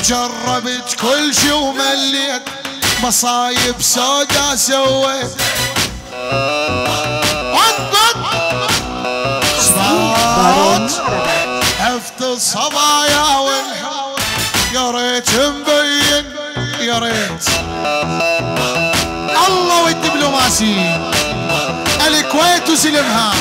جربت كل شي ومليت، مصايب سودا سويت. صوت عفت الصبايا والحب، يا ريت مبين يا ريت. الله والدبلوماسي الكويت وسلمها.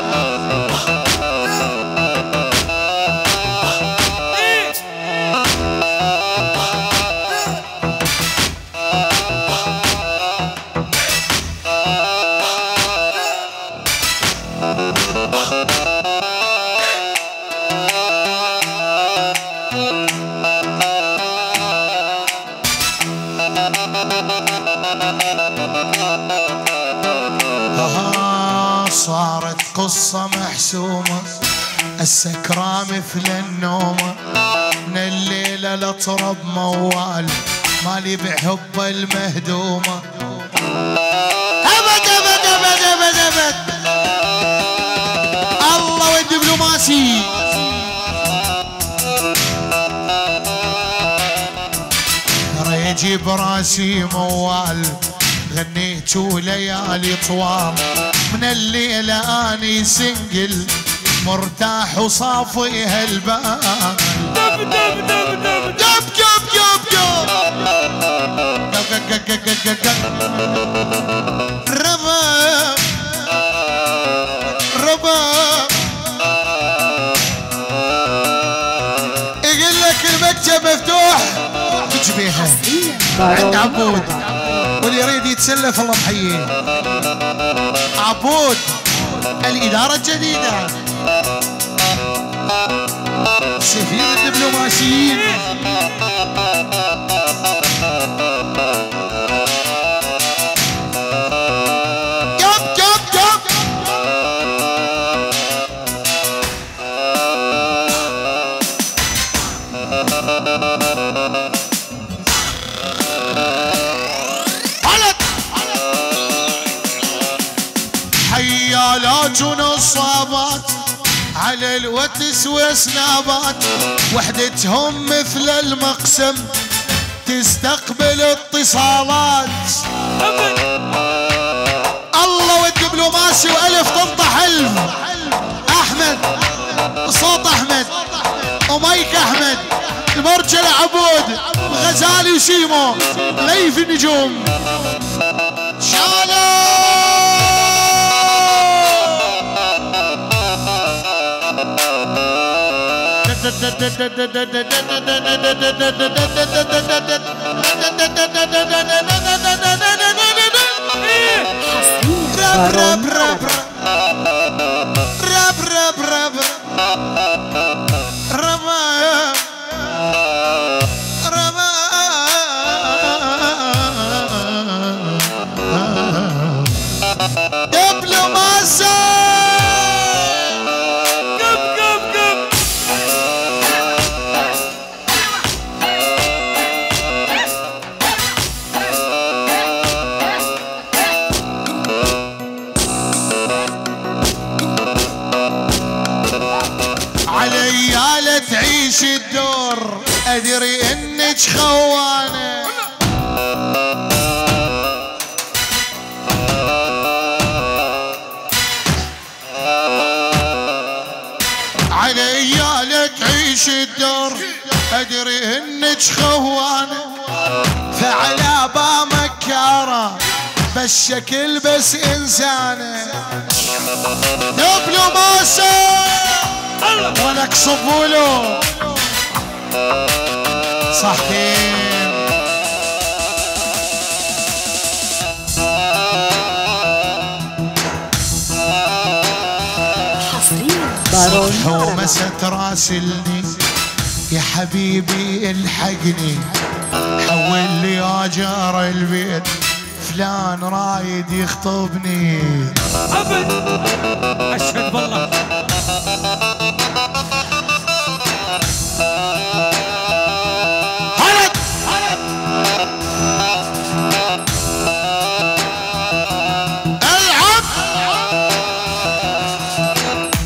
صارت قصة محسومة، السكرة مثل النومة، من الليلة لطرب موال مالي بحب المهدومة. أبد أبد أبد أبد أبد الله والدبلوماسي. ريجي براسي موال، غنيت وليالي طوال، من الليلة اني سنجل مرتاح وصافي هالبال. دب دب دب دب دب دب دب رباب رباب. يقول لك المكتب مفتوح تجبيها عند عبود، واللي يريد يتسلف الله محييه. عبود الإدارة الجديدة، سفير الدبلوماسيين. كب كب كب حيالات ونصابات على الوتس وسنابات، وحدتهم مثل المقسم تستقبل اتصالات. الله والدبلوماسي والف تنطح الف. احمد صوت احمد ومايك احمد، المرجله عبود، غزالي وسيمو، ليف النجوم. شالو رب رب رب رب رب رب تعيش الدور، ادري انك خوانه. عليا تعيش الدور، ادري انك خوانه. فعلى مكاره بالشكل بس انسانه. دبلوماسي ولك صبولو صحيح. صبح ومسا تراسلني يا حبيبي الحقني، حول لي يا جار البيت فلان رايد يخطبني. أبد أشهد بالله.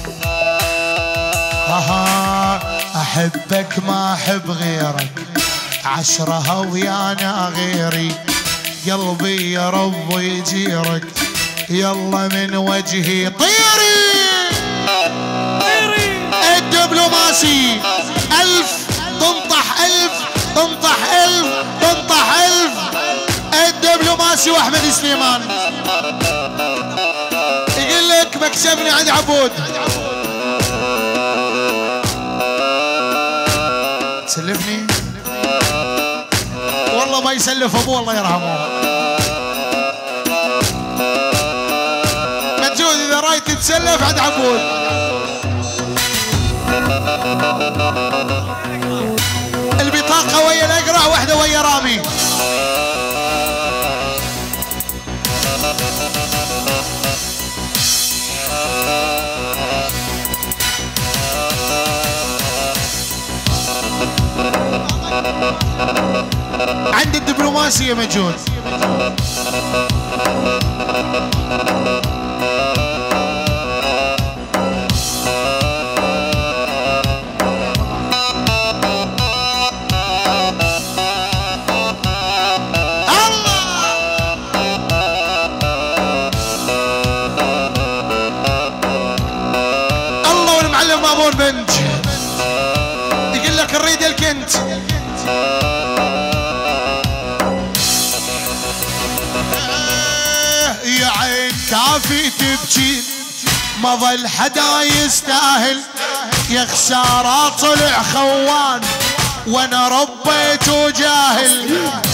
أحبك ما أحب غيرك، عشرة ويانا غيري قلبي يا رب يجيرك يلا من وجهي طيري الدبلوماسي 1000 تنطح 1000 تنطح 1000 تنطح 1000 الدبلوماسي واحمد سليمان يقول لك مكسبني عند عبود تسلفني والله ما يسلف ابوه الله يرحمه مجود اذا رايد تتسلف عند عبود البطاقه ويا الاقرع واحده ويا رامي عند الدبلوماسية مجهود الله والمعلم مامون بنج يقول لك نريد الكنت يا عين كافي تبكي ما ظل حدا يستاهل يا خسارة طلع خوان وانا ربيته جاهل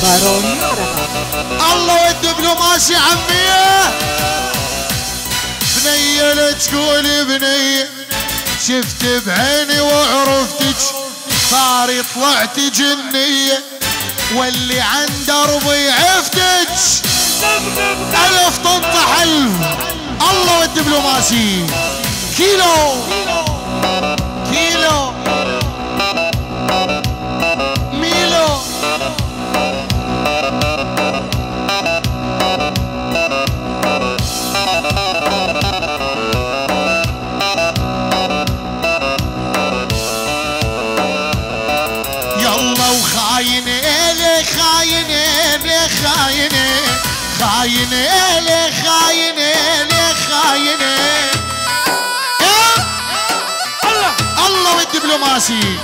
الله والدبلوماسي عميه بنية لا تقول بنية شفت بعيني وعرفتك صاري طلعت جنية واللي عند دربي عفتك 1000 تنطح 1000 الله والدبلوماسي كيلو كيلو ميلو يلا وخاينه ليه خاينه ليه خاينه خاينه ليه خاينه ليه خاينه الله والدبلوماسي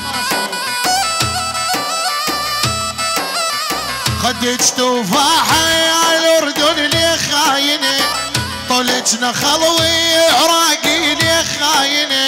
خدج تفاحه يا الاردن ليه خاينه طلعنا خلوي عراقي ليه خاينه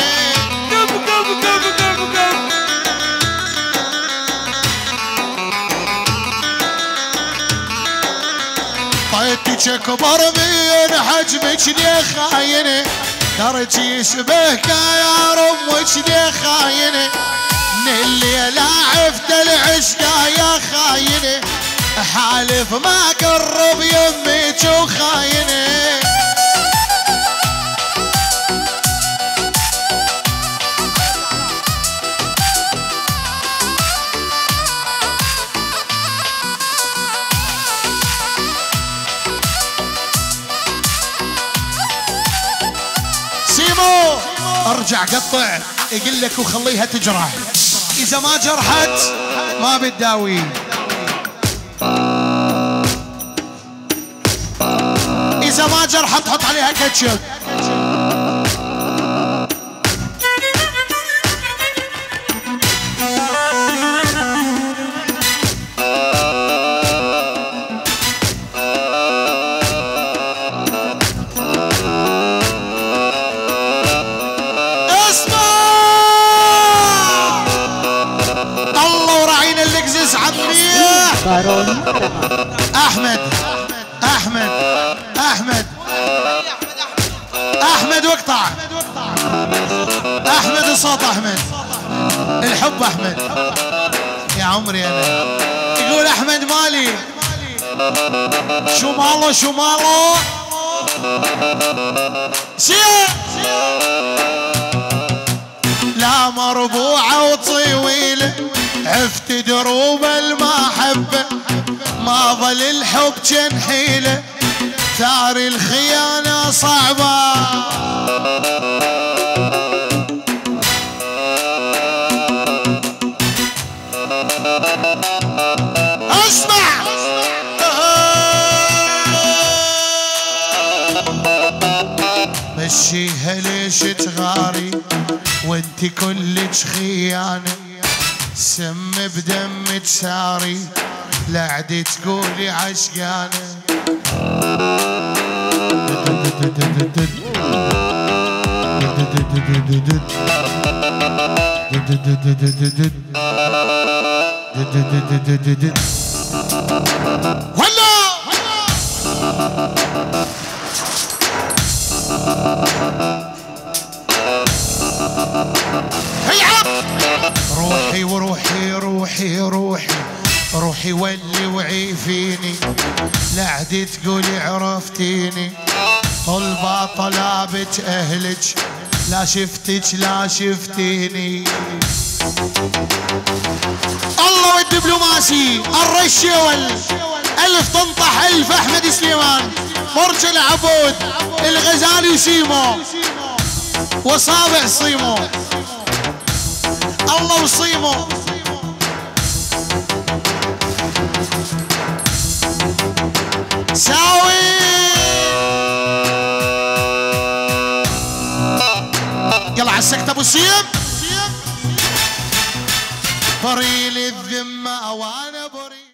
طيتك اكبر من حجمك ليه خاينه درج يشبهك يا رمك ليه خاينه من الليلة عفت العشقة يا خاينه حالف ما قرب يمك وخاينه سيمو ارجع قطع يقول لك وخليها تجرح اذا ما جرحت ما بتداوي اذا ما جرحت حط عليها كاتشب احمد احمد احمد احمد واقطع احمد وصوت احمد الحب احمد يا عمري انا يقول احمد مالي شو ماله شو ماله شيء لا مربوعه وطويله عفت دروب المحبة ما ظل الحب جن حيلة ثار الخيانة صعبة وانت كلك خيانة، سم بدمك ساري لا عدي تقولي عشقانة. روحي وروحي روحي روحي روحي ولي وعي فيني، لا عدي تقولي عرفتيني. طلبة طلبت اهلك لا شفتك لا شفتيني. الله والدبلوماسي الرشول الف تنطح الف احمد سليمان مرج العبود الغزالي وسيمو وصابع صيمو الله وصيمو. ساوي يلا على السكت ابو سيم. فريل الذمه وانا